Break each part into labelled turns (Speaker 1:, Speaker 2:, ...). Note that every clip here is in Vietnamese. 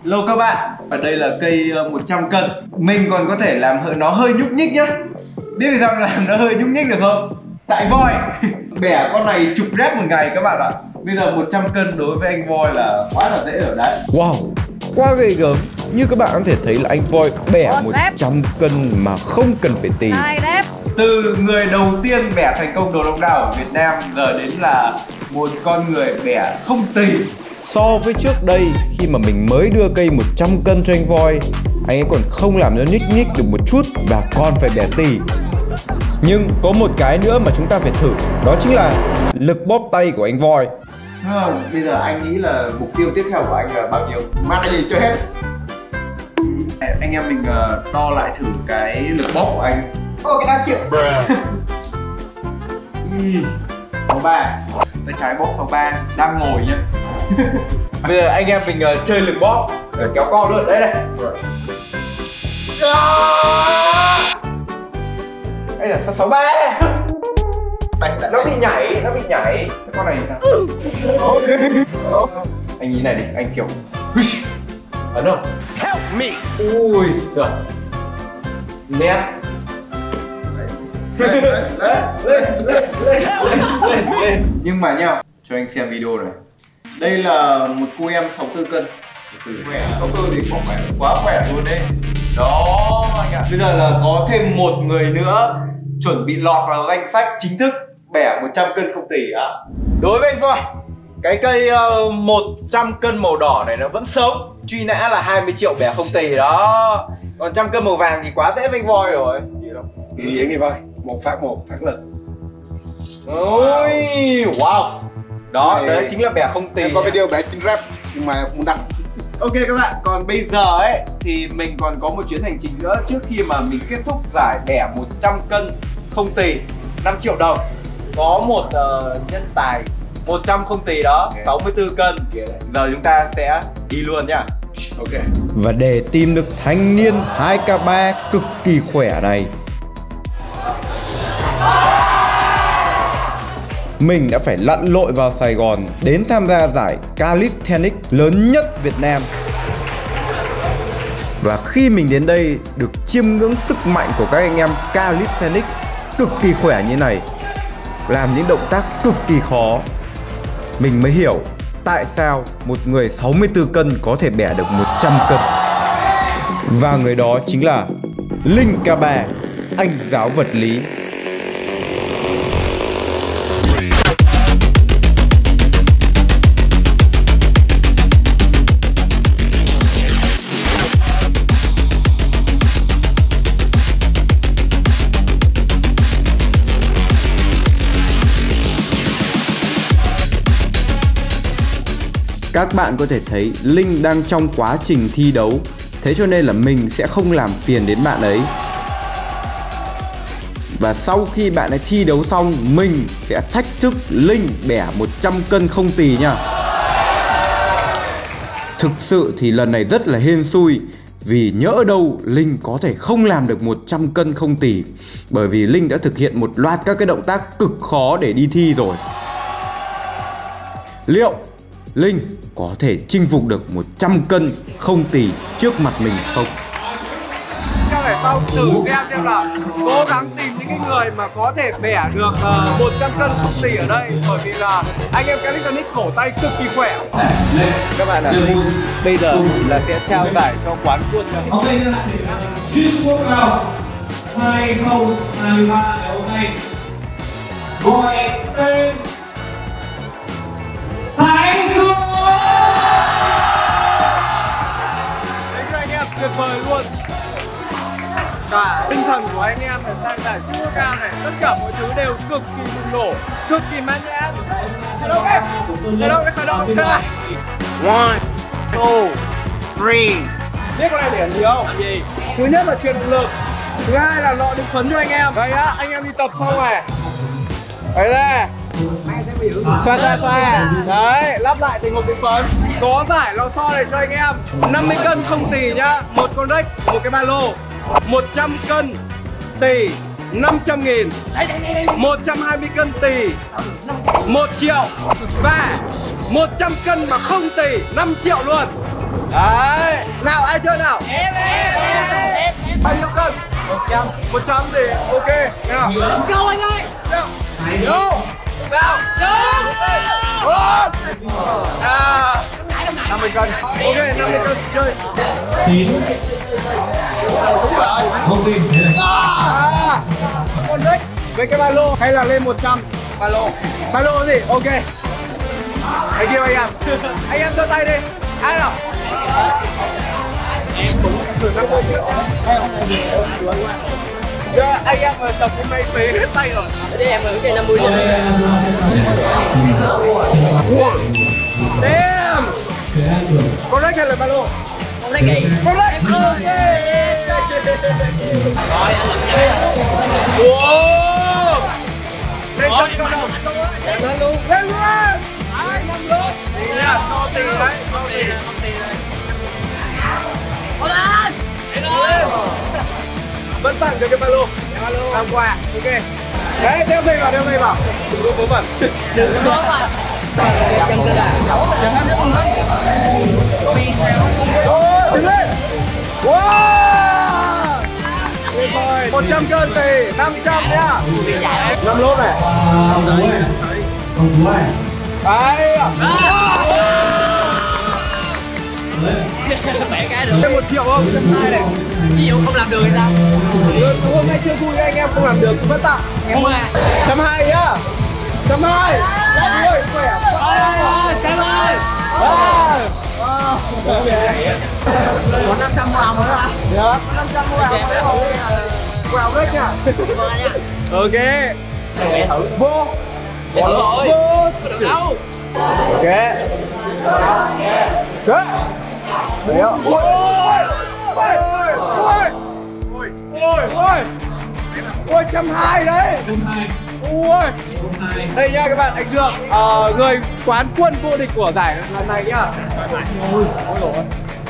Speaker 1: Hello các bạn, và đây là cây 100 cân. Mình còn có thể làm nó hơi nhúc nhích nhá. Biết vì sao làm nó hơi nhúc nhích được không? Tại voi bẻ con này chục rep một ngày các bạn ạ. Bây giờ 100 cân đối với anh voi là quá là dễ rồi đấy.
Speaker 2: Wow, quá ghê gớm. Như các bạn có thể thấy là anh voi bẻ 100 cân mà không cần phải tì.
Speaker 1: Từ người đầu tiên bẻ thành công đồ đông đảo ở Việt Nam giờ đến là một con người bẻ không tì.
Speaker 2: So với trước đây, khi mà mình mới đưa cây 100 cân cho anh voi, anh ấy còn không làm nó nhích nhích được một chút và còn phải bẻ tì. Nhưng có một cái nữa mà chúng ta phải thử, đó chính là lực bóp tay của anh voi.
Speaker 1: Bây giờ anh nghĩ là mục tiêu tiếp theo của anh là bao nhiêu?
Speaker 3: Mang cái gì cho hết.
Speaker 1: Anh em mình đo lại thử cái lực bóp của anh.
Speaker 3: Cái đa triệu.
Speaker 1: Phòng 3, tay trái bóp phòng 3, đang ngồi nhá. Bây giờ anh em mình chơi lực bóp, kéo co luôn, đây này. Đây là 63. Nó bị nhảy, cái con này sao? Anh nghĩ này đi, anh kiểu ấn không? Help me. Ui giời. Nét. Lên. Nhưng mà nhá, cho anh xem video này. Đây là một cô em 64 cân.
Speaker 3: Khỏe, 64 thì không khỏe.
Speaker 1: Quá khỏe luôn đấy. Đó anh ạ. Bây giờ là có thêm một người nữa chuẩn bị lọt vào danh sách chính thức bẻ 100 cân không tì á. Đối với anh voi, cái cây 100 cân màu đỏ này nó vẫn sống. Truy nã là 20 triệu bẻ không tì đó. Còn 100 cân màu vàng thì quá dễ với anh voi rồi. Gì đâu.
Speaker 3: Nghĩ đi voi, một phát lực.
Speaker 1: Ôi, wow. Đó, đấy chính là bẻ không tì.
Speaker 3: Em có video bẻ 9 rep nhưng mà không đăng.
Speaker 1: Ok các bạn, còn bây giờ ấy thì mình còn có một chuyến hành trình nữa trước khi mà mình kết thúc giải bẻ 100 cân không tì 5 triệu đồng. Có một nhân tài 100 không tì đó, 64 cân. Giờ chúng ta sẽ đi luôn nhá.
Speaker 3: Ok.
Speaker 2: Và để tìm được thanh niên 2K3 cực kỳ khỏe này, mình đã phải lặn lội vào Sài Gòn đến tham gia giải Calisthenics lớn nhất Việt Nam. Và khi mình đến đây được chiêm ngưỡng sức mạnh của các anh em Calisthenics cực kỳ khỏe như này, làm những động tác cực kỳ khó, mình mới hiểu tại sao một người 64 cân có thể bẻ được 100 cân. Và người đó chính là Linh K3, anh giáo vật lý. Các bạn có thể thấy Linh đang trong quá trình thi đấu, thế cho nên là mình sẽ không làm phiền đến bạn ấy. Và sau khi bạn ấy thi đấu xong, mình sẽ thách thức Linh bẻ 100 cân không tì nha. Thực sự thì lần này rất là hên xui, vì nhỡ đâu Linh có thể không làm được 100 cân không tì, bởi vì Linh đã thực hiện một loạt các cái động tác cực khó để đi thi rồi. Liệu Linh có thể chinh phục được 100 cân không tì trước mặt mình không?
Speaker 1: Theo để tao thử xem là cố gắng tìm những cái người mà có thể bẻ được 100 cân không tì ở đây, bởi vì là anh em Calisthenics cổ tay cực kỳ khỏe. Các bạn ạ, bây giờ là sẽ trao giải cho quán quân cho mình.
Speaker 4: Ok, như là chuyên quốc nào 2023 ngày hôm nay gọi tên Thái Dương.
Speaker 1: Đấy các anh em, tuyệt vời luôn. Cả tinh thần của anh em là sang giải chuyên quốc cao này, tất cả mọi thứ đều cực kỳ bùng nổ, cực kỳ mãn nhãn. Khởi động em, khởi động. 1,
Speaker 3: 2, 3.
Speaker 1: Biết con này để làm gì không? Làm gì? Thứ nhất là truyền động lực, thứ hai là lọ đựng phấn cho anh em. Đây á, anh em đi tập xong này, đấy ra xoa. Đấy, lắp lại thành hộp đựng phấn. Có giải lò xo này cho anh em. 50 cân không tì nhá, một con rách, một cái ba lô. 100 cân tì 500.000, 120 cân tì 1 triệu, và 100 cân mà không tì 5 triệu luôn. Đấy. Ai chơi nào?
Speaker 4: Em.
Speaker 1: Bao nhiêu cân? 100 thì ok nào.
Speaker 4: Let's go anh ơi.
Speaker 1: Vô. Vào. Vô. 50 cân. Ok, 50 cân chơi.
Speaker 5: Tín không tin thế này.
Speaker 1: Con đấy với cái ba lô hay là lên 100? Ba lô gì? Ok. Anh kêu anh em. Anh em giơ tay đi. Ai nào? Thử 50 triệu. Giờ anh em ở tập hôm nay phế hết tay rồi.
Speaker 4: Thế em ở cái 50 triệu.
Speaker 1: Damn. Con đấy hay là ba lô?
Speaker 4: Con đấy kì.
Speaker 1: Con đấy. Ok.
Speaker 4: Rồi anh làm nha.
Speaker 1: Wow. Lên chân con đâu? Lên luôn. Lên luôn. Năm luôn. Đi nha, cho tiền đấy, cho tiền.
Speaker 4: Có lên.
Speaker 1: Lên. Vẫn tặng cho cái ba lô. Làm quà. Ok. Đấy, đeo dây vào. Đừng có vớ vẩn.
Speaker 4: Đừng có vớ vẩn. Chân cơ à? Chân hết nước không hết.
Speaker 1: Đứng lên. Wow. Tuyệt vời. 100 cân thì 500 nhá. 5 lốp này.
Speaker 5: Không đúng rồi.
Speaker 1: Đấy.
Speaker 4: Bẻ cái được.
Speaker 1: Thêm 1 triệu không? 120 này.
Speaker 4: Ví dụ không làm được thì sao?
Speaker 1: Hôm nay chưa vui anh em không làm được cũng vẫn tặng.
Speaker 4: Em mua à?
Speaker 1: 120 nhá. 120. Ôi khỏe.
Speaker 4: Cảm ơn. Có 500 vào nữa hả?
Speaker 1: Được, 500 mua vào. Vào hết nha.
Speaker 4: Vâng anh nha.
Speaker 1: Ok.
Speaker 4: Thử.
Speaker 1: Vô.
Speaker 4: Thử rồi.
Speaker 1: Vô.
Speaker 4: Không được đâu.
Speaker 1: Ok. Đấy. Đấy. Ôi. Ôi 120 đấy.
Speaker 5: 120.
Speaker 1: Ui.
Speaker 5: 120.
Speaker 1: Đây nha các bạn, anh Dương, người quán quân vô địch của giải lần này nhá. Ôi dồi ôi.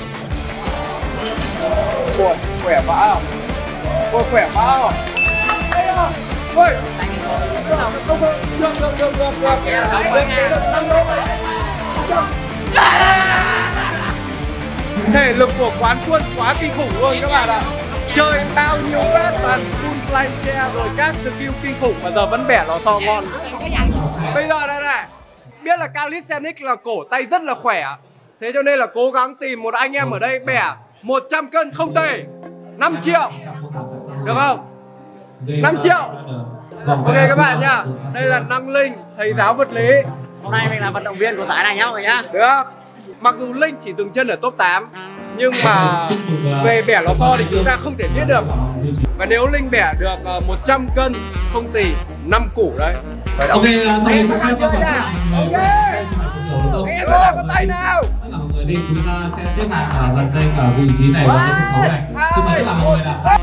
Speaker 1: Ui, khỏe vãi không? Ôi khỏe vãi không? Đây à. Ui. Thể lực của quán quân quá kinh khủng luôn các bạn ạ. Chơi bao nhiêu phát toàn full fly chair rồi các skill kinh khủng mà giờ vẫn bẻ nó to ngon. Bây giờ đây này, biết là calisthenics là cổ tay rất là khỏe. Thế cho nên là cố gắng tìm một anh em ở đây bẻ 100 cân không tệ. 5 triệu. Được không? 5 triệu. Ok các bạn nhá. Đây là Năng Linh, thầy giáo vật lý.
Speaker 4: Hôm nay mình là vận động viên của giải này nhá mọi người nhá.
Speaker 1: Được. Mặc dù Linh chỉ dừng chân ở top 8, nhưng mà về bẻ lò xo thì chúng ta không thể biết được. Và nếu Linh bẻ được 100 cân không tỷ 5 củ đấy.
Speaker 5: Ok, sau đây sẽ khai phá
Speaker 1: Ok. Em ra có tay nào.
Speaker 5: Tất cả mọi người đi, chúng ta sẽ xếp hàng ở gần đây ở vị trí này và sân khấu này. Xin mời tất cả mọi người nào.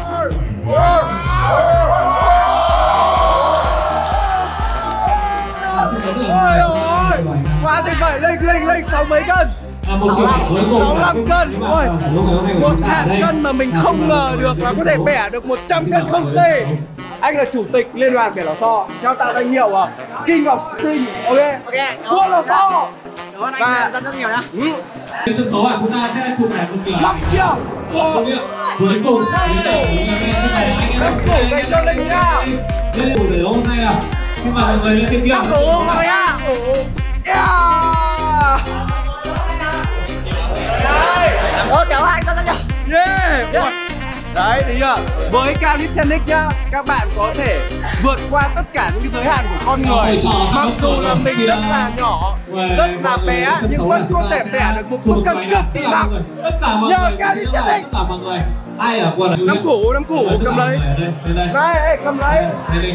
Speaker 1: Ôi ôi, quá tuyệt vời. Linh 6 mấy cân?
Speaker 5: Một kiểu cuối cùng
Speaker 1: 65 cân. Ôi, một hạng cân mà mình không ngờ được là có thể bẻ được 100 cân không tệ. Anh là chủ tịch liên đoàn bẻ lò xo, trao tặng danh hiệu King of Spring. Ok. Vua lò xo.
Speaker 4: Và rất nhiều nhá.
Speaker 5: Trên sân khấu chúng ta sẽ chụp ảnh một kiểu
Speaker 1: 5 triệu.
Speaker 5: cuối cùng
Speaker 1: Năm củ dành cho Linh nha.
Speaker 5: đây là buổi giải đấu hôm nay nào. Nhưng mà mọi người lên bên kia
Speaker 4: 5 củ mọi người nhá. Ô chào anh, rất nhiều.
Speaker 1: Yeah. Đấy, thấy chưa? Với calisthenics nhá, các bạn có thể vượt qua tất cả những cái giới hạn của con người. Mặc dù là mình rất là nhỏ, rất là bé, nhưng vẫn có thể bẻ được một cú cân cực kỳ nặng. Nhờ calisthenics.
Speaker 5: Ai ở quần
Speaker 1: 5 củ cầm lấy. Đây, cầm lấy.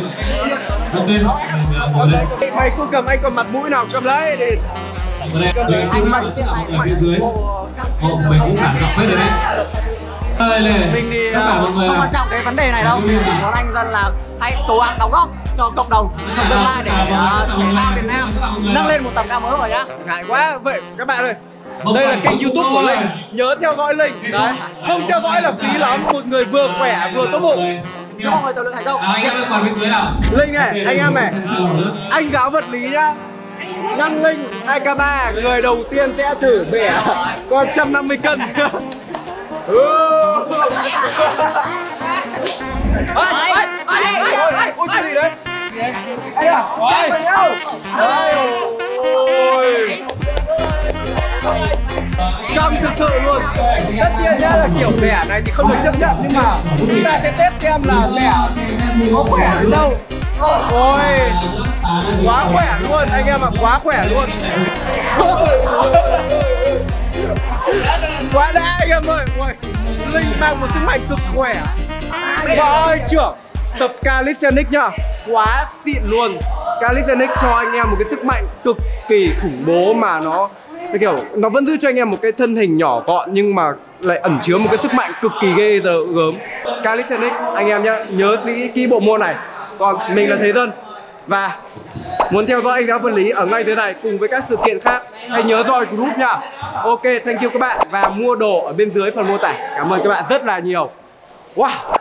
Speaker 1: Cầm lấy. Mày không cầm, anh còn mặt mũi nào cầm lấy đi.
Speaker 5: Anh mạnh phía dưới. Mình cũng cảm giác hết rồi đấy.
Speaker 4: Mình thì không quan trọng cái vấn đề này đâu. Muốn anh dân là hãy cố gắng đóng góp cho cộng đồng trong tương lai để Việt Nam nâng lên một tầm cao mới rồi nhá.
Speaker 1: Ngại quá. Vậy các bạn ơi, đây là kênh YouTube của Linh, nhớ theo dõi Linh. Đấy, không theo dõi là phí lắm. Một người vừa khỏe vừa tốt bụng.
Speaker 4: Chúc mọi người tập luyện thành công.
Speaker 5: Anh em còn bên dưới nào?
Speaker 1: Linh này, anh em này, anh giáo vật lý nhá. Năng Linh 2K3, người đầu tiên sẽ thử bẻ con 150 cân.
Speaker 2: Ôi chuyện gì đấy? Anh à, chạy về nhau. Ôi. Căng thực sự luôn. Tất nhiên nhá là kiểu mẻ này thì không được chấp nhận, nhưng mà chúng ta sẽ test xem là mẻ có khỏe đến đâu. Ôi, quá khỏe luôn anh em ạ, quá khỏe luôn. Quá đã anh em ơi. Ôi, Linh mang một sức mạnh cực khỏe. Và ơi trưởng, tập calisthenics nhá, quá xịn luôn. Calisthenics cho anh em một cái sức mạnh cực kỳ khủng bố, mà nó kiểu nó vẫn giữ cho anh em một cái thân hình nhỏ gọn nhưng mà lại ẩn chứa một cái sức mạnh cực kỳ ghê gớm. Calisthenics anh em nhá, nhớ kỹ bộ môn này. Còn mình là Thế Dân, và muốn theo dõi anh giáo Văn Lý ở ngay dưới này cùng với các sự kiện khác, hãy nhớ join group nha. Ok, thank you các bạn, và mua đồ ở bên dưới phần mô tả. Cảm ơn các bạn rất là nhiều. Wow.